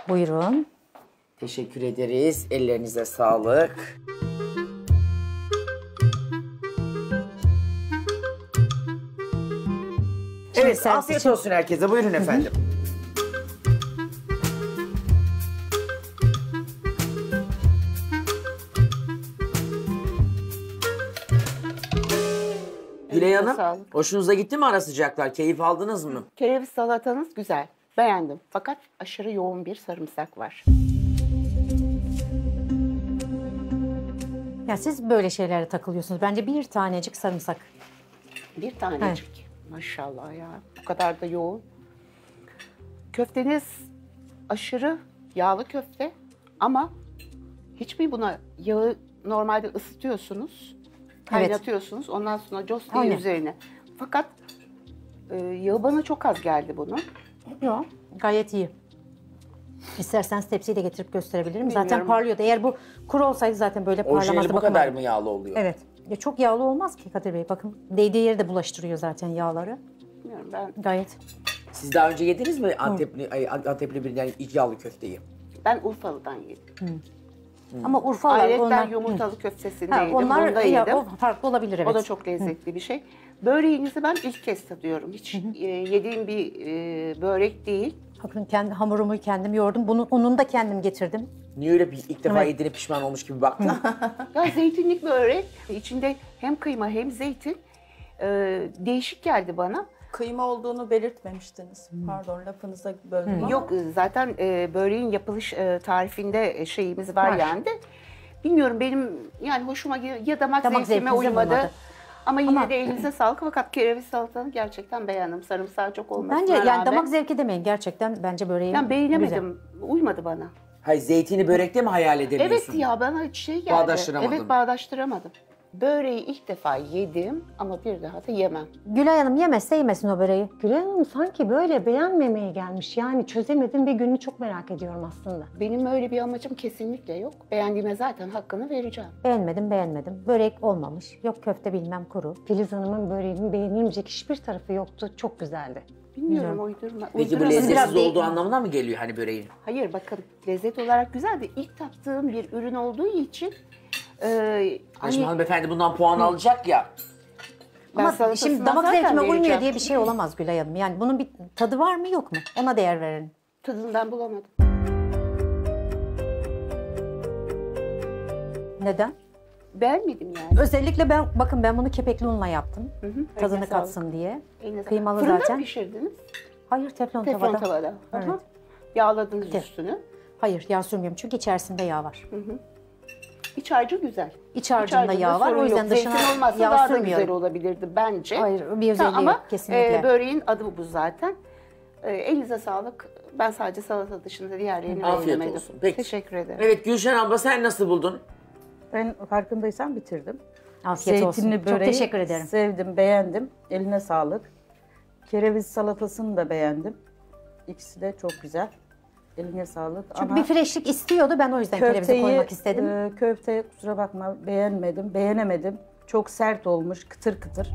Buyurun. Teşekkür ederiz. Ellerinize sağlık. Evet, servis afiyet için- olsun herkese. Buyurun efendim. Gülay Hanım, sağlık. hoşunuza gitti mi ara sıcaklar? Keyif aldınız mı? Kereviz salatanız güzel. Beğendim. Fakat aşırı yoğun bir sarımsak var. Ya siz böyle şeylere takılıyorsunuz. Bence bir tanecik sarımsak. Bir tanecik. Maşallah ya. Bu kadar da yoğun. Köfteniz aşırı yağlı köfte ama hiç mi buna yağı normalde ısıtıyorsunuz, kaynatıyorsunuz, ondan sonra cos diye Aynen. üzerine. Fakat yağı bana çok az geldi bunun. Yok, gayet iyi. İsterseniz tepsiyi de getirip gösterebilirim. Zaten Bilmiyorum. parlıyordu. Eğer bu kuru olsaydı zaten böyle parlamazdı. Orijinali bu Bakın kadar bak. mı yağlı oluyor? Evet. Ya çok yağlı olmaz ki Kadir Bey. Bakın değdiği yeri de bulaştırıyor zaten yağları. Bilmiyorum ben. Gayet. Siz daha önce yediniz mi Antepli birinden ilk yağlı köfteyi? Ben Urfalı'dan yedim. Ama Urfalılar Ayrıca onlar... yumurtalı köftesini Ha, yedim. onlar Bunu da ya, yedim. o farklı olabilir, evet. O da çok lezzetli bir şey. Böreğinizi ben ilk kez tadıyorum. Hiç yediğim bir börek değil. Bakın kendi hamurumu kendim yoğurdum. Ununu da kendim getirdim. Niye öyle ilk defa Evet. yediğine pişman olmuş gibi baktın? Ya zeytinlik börek. İçinde hem kıyma hem zeytin. Değişik geldi bana. Kıyma olduğunu belirtmemiştiniz. Pardon, lafınıza böldüm ama. Yok zaten böreğin yapılış tarifinde şeyimiz var yani de. Bilmiyorum benim yani hoşuma ya damak zevkime zevkinize uymadı. uymadı. Ama yine Ama- de elinize sağlık. Fakat kereviz salatanı gerçekten beğendim. Sarımsağı çok olmasına Bence yani rağmen. damak zevki demeyin. Gerçekten bence böreğin Yani beğenemedim. Uymadı bana. Hayır, zeytini börekte mi hayal edemiyorsun? Evet ya bana şey geldi. Bağdaştıramadım. Evet bağdaştıramadım. Böreği ilk defa yedim ama bir daha da yemem. Gülay Hanım yemezse yemesin o böreği. Gülay Hanım sanki böyle beğenmemeye gelmiş. Yani çözemedim ve gününü çok merak ediyorum aslında. Benim öyle bir amacım kesinlikle yok. Beğendiğime zaten hakkını vereceğim. Beğenmedim. Börek olmamış. Yok köfte bilmem kuru. Filiz Hanım'ın böreğinin beğenilmeyecek hiçbir tarafı yoktu. Çok güzeldi. Bilmiyorum uydurma. Peki bu uydurma. lezzetsiz Biraz değil. olduğu anlamına mı geliyor hani böreğin? Hayır bakın lezzet olarak güzel de ilk tattığım bir ürün olduğu için Şimdi hani hanımefendi bundan puan alacak ya. ben Ama salatasından şimdi damak zaten zevkime uymuyor vereceğim. diye bir şey olamaz Gülay Hanım. Yani bunun bir tadı var mı yok mu? Ona değer verelim. Tadından bulamadım. Neden? Beğenmedim yani. Özellikle ben bunu kepekli unla yaptım. Tadını Eline katsın diye. Eline Kıymalı sağlık. Fırında zaten. mı pişirdiniz? Hayır teflon Teflon tavada. tavada. Evet. Aha. Yağladınız Evet. üstünü. Hayır yağ sürmüyorum çünkü içerisinde yağ var. İç harcı güzel. İç harcında yağ var. sorun O yüzden yok. dışına Zeytin olmazsa yağ daha da güzel sürmüyorum. olabilirdi bence. Hayır, bir özelliği ama, yok, kesinlikle. böreğin adı bu zaten. Elinize sağlık. Ben sadece salata dışında diğerlerini Afiyet beğenemedim. olsun. Peki. Teşekkür ederim. Evet Gülşen abla sen nasıl buldun? Ben farkındaysan bitirdim. Afiyet Zeytinli olsun. Çok böreği teşekkür ederim. sevdim, beğendim. Eline sağlık. Kereviz salatasını da beğendim. İkisi de çok güzel. Eline sağlık. Çünkü bir freşlik istiyordu. Ben o yüzden kerevizi koymak istedim. Köfte kusura bakma beğenmedim, beğenemedim. Çok sert olmuş, kıtır kıtır.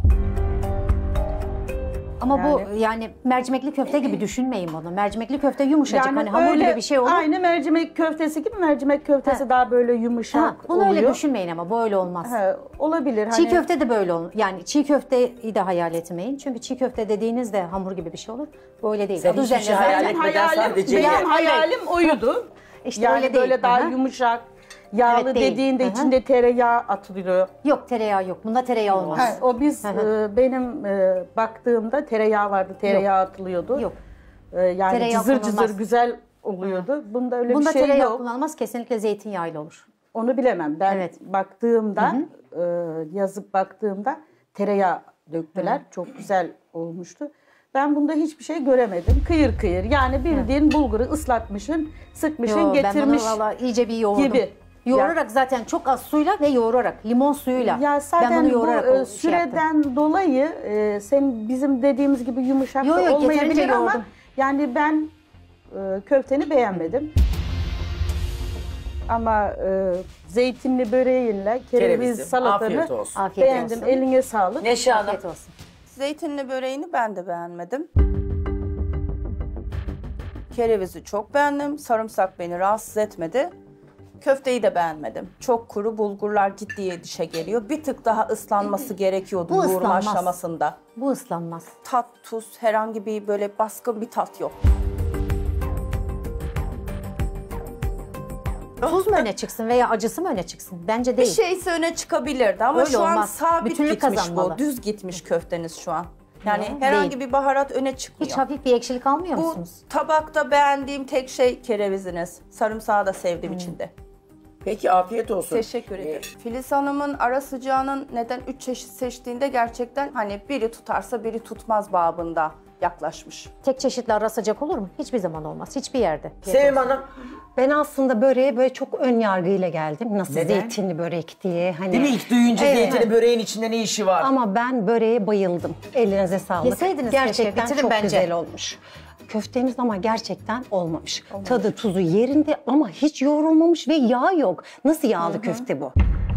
Ama bu yani mercimekli köfte gibi düşünmeyin bunu. Mercimekli köfte yumuşacık. hani hamur gibi bir şey olur. Aynı mercimek köftesi gibi mercimek köftesi daha böyle yumuşak Ha, bunu oluyor. öyle düşünmeyin ama bu öyle olmaz. Ha, olabilir. Çiğ köfte de böyle olur. Yani çiğ köfteyi de hayal etmeyin. Çünkü çiğ köfte dediğinizde hamur gibi bir şey olur. Bu öyle değil. Sen Adı hiçbir üzerinde şey hayal zaten. etmeden sadece Benim ye. hayalim oydu. İşte Yani öyle değil. böyle daha Aha. yumuşak, yağlı Evet, değil. dediğinde Aha. içinde tereyağı atılıyor. Yok tereyağı yok. Bunda tereyağı olmaz. Ha, o biz Hı benim baktığımda tereyağı vardı, tereyağı atılıyordu. Yok. Yani Tereyağı cızır konulmaz. cızır güzel oluyordu. Bunda öyle Bunda bir şey tereyağı yok. kullanılmaz. Kesinlikle zeytinyağıyla olur. Onu bilemem. Ben Evet. baktığımda, yazıp baktığımda tereyağı döktüler. Çok güzel olmuştu. Ben bunda hiçbir şey göremedim. Kıyır kıyır. Yani bildiğin bulguru ıslatmışsın, sıkmışsın, Yo, getirmiş ben bunu valla iyice bir yoğurdum. gibi. Yoğurarak zaten çok az suyla ve yoğurarak, limon suyuyla. Ya ben zaten bunu bu yoğurarak şey yaptım. süreden dolayı sen bizim dediğimiz gibi yumuşak Yo, da yo, olmayabilir yeterince ama yoğurdum. yani ben köfteni beğenmedim. Ama zeytinli böreğinle kereviz Kerevizli. salatanı Afiyet olsun. Afiyet beğendim. olsun. Eline sağlık. Neşe Hanım. Afiyet olsun. Zeytinli böreğini ben de beğenmedim. Kerevizi çok beğendim. Sarımsak beni rahatsız etmedi. Köfteyi de beğenmedim. Çok kuru, bulgurlar gittiği dişe geliyor. Bir tık daha ıslanması gerekiyordu Bu yoğurma ıslanmaz. aşamasında. Bu ıslanmaz. Tat, tuz, herhangi bir böyle baskın bir tat yok. Tuz mu öne çıksın veya acısı mı öne çıksın? Bence Bir değil. şeyse öne çıkabilirdi ama Öyle şu an olmaz. sabit Bütünlük gitmiş kazanmalı. bu. Düz gitmiş köfteniz şu an. Yani Değil. herhangi bir baharat öne çıkmıyor. Hiç hafif bir ekşilik almıyor Bu musunuz? tabakta beğendiğim tek şey kereviziniz. Sarımsağı da sevdiğim içinde. Peki afiyet olsun. Teşekkür ederim. Filiz Hanım'ın ara sıcağının neden 3 çeşit seçtiğinde gerçekten hani biri tutarsa biri tutmaz babında yaklaşmış. Tek çeşitli ara sıcak olur mu? Hiçbir zaman olmaz. Hiçbir yerde. Sevim Hanım, Ben aslında böreğe böyle çok ön yargıyla geldim. Nasıl Neden? zeytinli börek diye. Hani... değil mi ilk duyunca Evet. zeytini böreğin içinde ne işi var? Ama ben böreğe bayıldım. Ellerinize sağlık. Yeseydiniz keşke, gerçekten bitirin çok bence. güzel olmuş. Köfteniz ama gerçekten olmamış. Tadı tuzu yerinde ama hiç yoğrulmamış ve yağ yok. Nasıl yağlı köfte bu?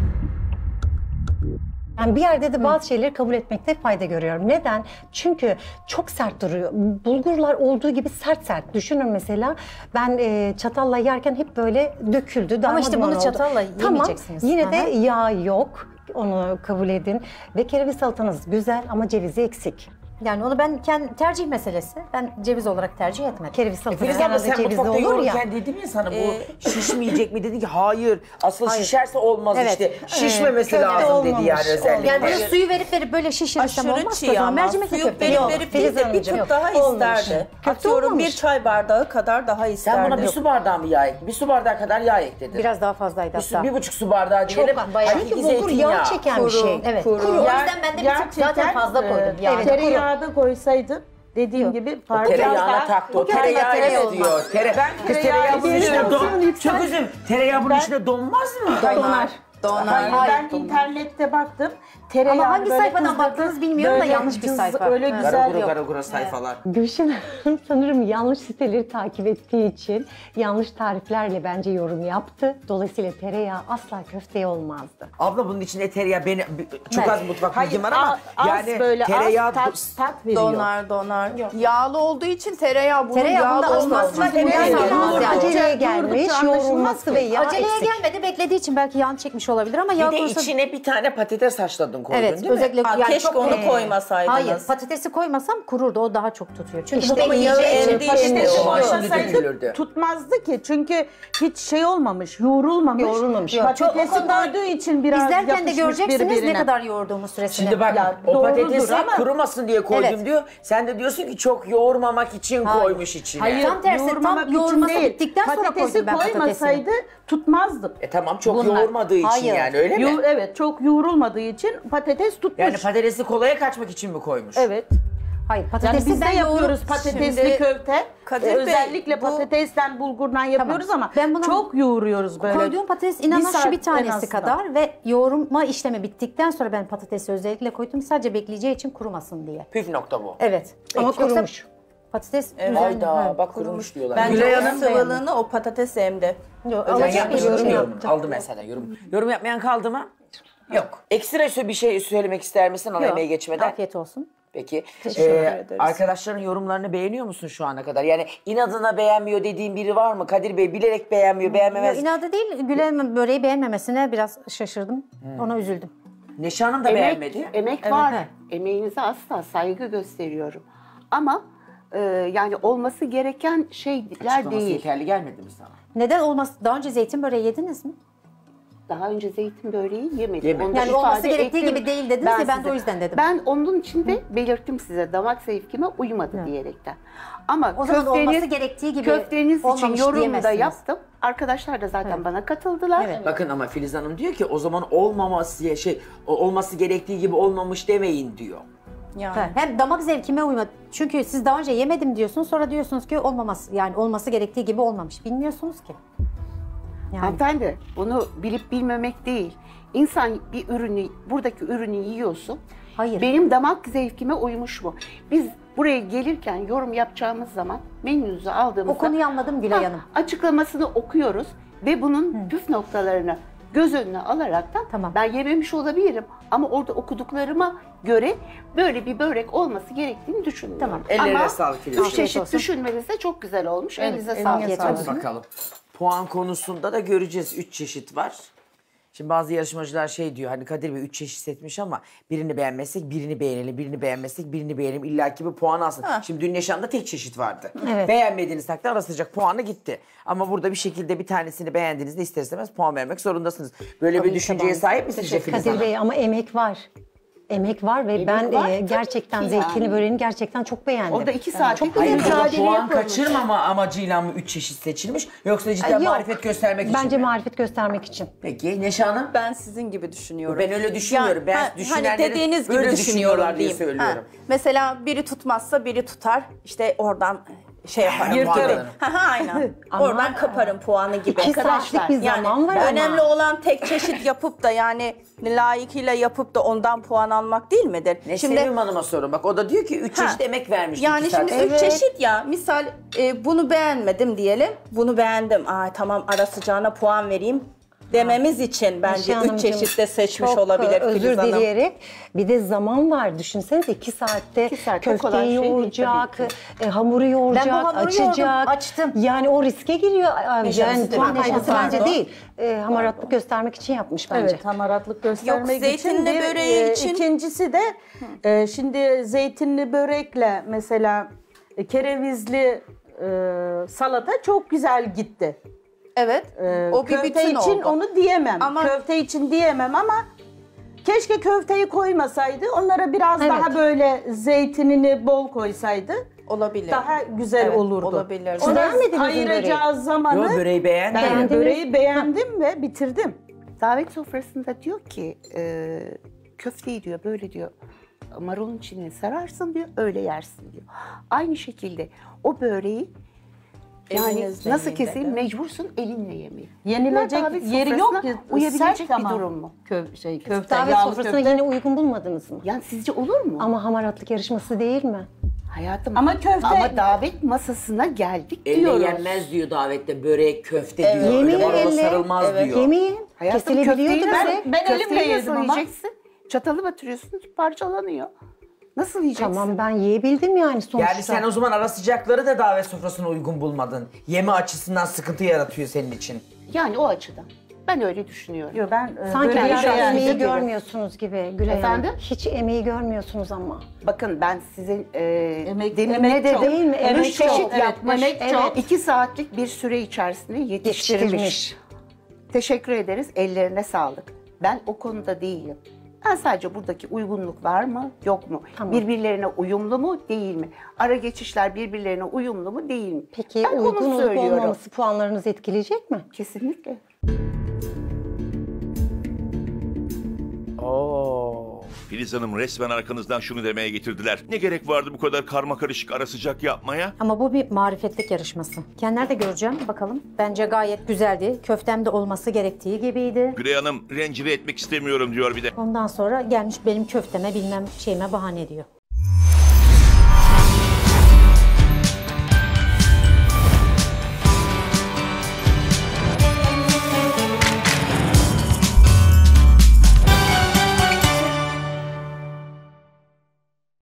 Yani bir yerde de bazı şeyleri kabul etmekte fayda görüyorum. Neden? Çünkü çok sert duruyor. Bulgurlar olduğu gibi sert sert. Düşünün mesela ben çatalla yerken hep böyle döküldü. Ama işte darmadağın bunu oldu. çatalla Tamam, yemeyeceksiniz. yine de Aha. yağ yok. Onu kabul edin. Ve kereviz salatanız güzel ama cevizi eksik. Yani onu ben tercih meselesi. Ben ceviz olarak tercih etmedim. Kereviz salatası Filiz abla genelde sen cevizli mutfakta olur ya. yoğururken dedim ya sana bu şişmeyecek mi dedin ki hayır. Asıl şişerse olmaz Evet. işte. Şişmemesi köfte lazım dedi olmamış. yani özellikle. Yani böyle suyu verip böyle şişirirsem Aşırı olmaz. çiğ O zaman ama mercimekli suyu köfte. verip Yok, verip Filiz değil de bir Hanımcığım, tık daha olmamış. isterdi. Köfte Atıyorum olmamış. bir çay bardağı kadar daha isterdi. Sen buna bir su bardağı mı yağ ekledin? Bir su bardağı kadar yağ ekledin. Biraz daha fazlaydı hatta. 1,5 su bardağı diyelim. bayağı. Hakiki Çünkü bulgur zeytinyağı. yağ çeken bir şey. Evet. Kuru. Kuru. O yüzden ben de bir tık zaten fazla koydum. Yani. Evet, tereyağı da koysaydın dediğim gibi Tereyağına taktı. O tereyağı tereyağı istiyor. olmaz. Kız tereyağı bunun içine seviyorum. Çok üzüm. Tereyağı bunun içine donmaz mı? donar. Donar. Ben internette baktım. Tereyağı Ama hangi böyle sayfadan kızdırdı, baktınız bilmiyorum da böyle yanlış bir cız, sayfa. Öyle Evet. güzel Garagura yok. garagura sayfalar. Gülşen Hanım sanırım yanlış siteleri takip ettiği için yanlış tariflerle bence yorum yaptı. Dolayısıyla tereyağı asla köfteye olmazdı. Abla bunun içinde tereyağı çok az mutfak bilgim var ama az yani böyle tereyağı tat veriyor. Donar. Yağlı olduğu için tereyağı bunun Tereyağı bunda yağlı asla olmasına sıkıntı tereyağı yok. olmaz Yani. yani. Aceleye gelmiş, yoğrulması ve yağ Aceleye eksik. gelmedi, beklediği için belki yağını çekmiş olabilir ama yağ bir de konusu... içine bir tane patates haşladın koydun Evet, değil mi? özellikle yani Keşke çok onu koymasaydınız. Hayır, patatesi koymasam kururdu. O daha çok tutuyor. Çünkü İşte bu da yağı yiyeceği için emdiği patates için o zaman oluyor. şimdi dökülürdü. Tutmazdı ki çünkü hiç şey olmamış, yoğrulmamış. Yoğrulmamış. Patatesi Çok- o konuda koyduğu için biraz İzlerken de yapışmış göreceksiniz birbirine. ne kadar yoğurduğumuz süresini. Şimdi bak Ya o doğrudur patatesi ama- kurumasın diye koydum Evet. diyor. Sen de diyorsun ki çok yoğurmamak için koymuş içine. Hayır, Tam tersi, yoğurmamak tam için yoğurması değil. bittikten sonra Patatesi koydum ben patatesini. koymasaydı tutmazdı. Tamam çok Bunlar- yoğurmadığı için Hayır. yani öyle mi? Evet, çok yoğrulmadığı için patates tutmuş. Yani patatesi kolaya kaçmak için mi koymuş? Evet. Hayır, Yani patatesi biz de ben yapıyoruz yoğurup- patatesli Şimdi köfte. Kadir Bey, Özellikle bu- patatesten, bulgurdan yapıyoruz ama Ben buna- çok yoğuruyoruz böyle. Koyduğum patates inanın saat şu bir en tanesi azından. kadar ve yoğurma işlemi bittikten sonra ben patatesi özellikle koydum. Sadece bekleyeceği için kurumasın diye. Püf nokta bu. Evet. Ama Yoksa kurumuş. Patates Hayda bak kurumuş diyorlar. Bence Gülay o Hanım sıvılığını o patates emdi. Yok, ben alacak bir yapmışım yorum yorum. yaptım. Aldı mesela yorum. Yorum yapmayan kaldı mı? Yok. Ekstra bir şey söylemek ister misin ana Yok. yemeğe geçmeden? Afiyet olsun. Peki. ederiz. Arkadaşların yorumlarını beğeniyor musun şu ana kadar? Yani inadına beğenmiyor dediğin biri var mı? Kadir Bey bilerek beğenmiyor, beğenmemez. İnadı değil, Gülen böreği beğenmemesine biraz şaşırdım. Ona üzüldüm. Neşe Hanım da beğenmedi. Emek var. evet. Emeğinize asla saygı gösteriyorum. Ama yani olması gereken şeyler Açıklaması değil. yeterli gelmedi mi sana? Neden olmaz? Daha önce zeytin böreği yediniz mi? Daha önce zeytin böreği yemedim. Yemedim. Onu da Yani olması ifade gerektiği ettim. gibi değil dediniz ya, ben de size- o yüzden dedim. Ben onun için de belirttim size damak zevkime uymadı diyerekten. Ama O zaman olması gerektiği gibi köfteniz için olmamış yorum da diyemezsiniz. yaptım. Arkadaşlar da zaten bana katıldılar. Evet. Bakın ama Filiz Hanım diyor ki o zaman olması gerektiği gibi olmamış demeyin diyor. Yani. Ha, hem damak zevkime uymadı. Çünkü siz daha önce yemedim diyorsunuz, sonra diyorsunuz ki olması gerektiği gibi olmamış. Bilmiyorsunuz ki. Yani Hanımefendi bunu bilip bilmemek değil. İnsan bir ürünü, buradaki ürünü yiyorsun. Hayır. Benim damak zevkime uymuş mu? Biz buraya gelirken yorum yapacağımız zaman menünüzü aldığımızda... o konuyu anladım Gülay Hanım. Açıklamasını okuyoruz ve bunun püf noktalarını göz önüne alarak da Tamam. ben yememiş olabilirim. Ama orada okuduklarıma göre böyle bir börek olması gerektiğini düşünüyorum. Tamam. Ellerine Ama sağlık Filiz. 3 Afiyet çeşit olsun. düşünmeniz de çok güzel olmuş. Evet, Elinize eline sağlık. sağlık. Hadi bakalım. Puan konusunda da göreceğiz. 3 çeşit var. Şimdi bazı yarışmacılar şey diyor hani Kadir Bey 3 çeşit seçmiş ama birini beğenmezsek birini beğenelim, birini beğenmezsek birini beğenelim. İlla ki bir puan alsın. Şimdi dün yaşamda tek çeşit vardı. Evet. Beğenmediğiniz takdirde ara sıcak puanı gitti. Ama burada bir şekilde bir tanesini beğendiğinizde ister istemez puan vermek zorundasınız. Böyle bir düşünceye sahip misiniz Filiz Kadir Hanım? Bey ama emek var. Emek var ve ben var, tabii gerçekten ki zeytini yani. böreğini gerçekten çok beğendim. Orada 2 saat çok Hayır, burada mücadele puan yapılmış. kaçırmama amacıyla mı 3 çeşit seçilmiş yoksa cidden Yok. marifet göstermek için Bence mi? marifet göstermek için. Peki Neşe Hanım? Ben sizin gibi düşünüyorum. Ben öyle düşünmüyorum. Ben hani düşünenlerin dediğiniz böyle gibi düşünüyorlar düşünüyorum diye diyeyim. söylüyorum. Mesela biri tutmazsa biri tutar. İşte oradan şey yaparım. Yırtarım. Aynen. Oradan kaparım puanı gibi. 2 saatlik bir zaman var ama. Önemli olan tek çeşit yapıp da yani layıkıyla yapıp da ondan puan almak değil midir? Sevim Hanım'a sorun. Bak o da diyor ki 3 çeşit emek vermiş. Yani iki şimdi saat. 3 çeşit ya. Misal bunu beğenmedim diyelim. Bunu beğendim. Aa tamam ara sıcağına puan vereyim dememiz için bence Neşe 3 Hanımcığım, çeşit de seçmiş çok, olabilir özür Filiz Hanım. dileyerek. Bir de zaman var. Düşünsenize 2 saatte 2 saatte kolay köfteyi şey değil yoğuracak, tabii hamuru yoğuracak, Ben bu hamuru açacak. yoğurdum, açtım. Yani o riske giriyor. Yani Neşe puan Hanım, kaybısı pardon. bence değil. Hamaratlık göstermek için yapmış bence. Evet, hamaratlık göstermek Yok, için. zeytinli böreği için. İkincisi de şimdi zeytinli börekle mesela kerevizli salata çok güzel gitti. Evet. O bir Köfte bütün için oldu. onu diyemem. Ama- Köfte için diyemem ama keşke köfteyi koymasaydı. Onlara biraz Evet. daha böyle zeytinini bol koysaydı. Olabilir. Daha güzel Evet, olurdu. olabilir. Siz Ona beğenmediniz mi ayıracağı zamanı Yo, böreği beğendim. ben Beğendiniz. böreği beğendim ve bitirdim. Davet sofrasında diyor ki köfteyi diyor böyle diyor marulun içine sararsın diyor öyle yersin diyor. Aynı şekilde o böreği yani Elinizle nasıl yiyin kesin dedi. mecbursun elinle yemeye. Yenilecek Davet yeri yok sofrasına ki. uyabilecek Sert bir ama durum mu? Köfte, Davet yağlı sofrasına köfte. yine uygun bulmadınız mı? Yani sizce olur mu? Ama hamaratlık yarışması değil mi? Hayatım Ama köfte- ama davet masasına geldik Elle diyoruz. yenmez diyor davette. Börek, köfte diyor. Öyle Yemeği marula elle. sarılmaz diyor. Yemeğin Hayatım, kesilebiliyor köfteyi da ben- bize. Ben elimle Köfteyi yedim nasıl ama. yiyeceksin? Çatalı batırıyorsun parçalanıyor. Nasıl yiyeceksin? Tamam ben yiyebildim yani sonuçta. Yani sen o zaman ara sıcakları da davet sofrasına uygun bulmadın. Yeme açısından sıkıntı yaratıyor senin için. Yani o açıdan. Ben öyle düşünüyorum. Yok, ben Sanki böreği biraz beğendim. emeği görmüyorsunuz gibi Gülay Hanım. Efendim? Hiç emeği görmüyorsunuz ama. Bakın ben sizin Emek- demin emek ne çok. dedim? Değil mi? Emek Üç çeşit çok. yapmış. Emek çok. 2 saatlik bir süre içerisinde yetiştirmiş. Yetiştirmiş. Teşekkür ederiz. Ellerine sağlık. Ben o konuda değilim. Ben sadece buradaki uygunluk var mı, yok mu? Tamam. Birbirlerine uyumlu mu, değil mi? Ara geçişler birbirlerine uyumlu mu, değil mi? Peki ben onu uygun olup söylüyorum. olmaması puanlarınızı etkileyecek mi? Kesinlikle. Oo. Filiz Hanım resmen arkanızdan şunu demeye getirdiler. Ne gerek vardı bu kadar karma karışık ara sıcak yapmaya? Ama bu bir marifetlik yarışması. Kendiler de göreceğim bakalım. Bence gayet güzeldi. Köftem de olması gerektiği gibiydi. Gülay Hanım rencide etmek istemiyorum diyor bir de. Ondan sonra gelmiş benim köfteme bilmem şeyime bahane ediyor.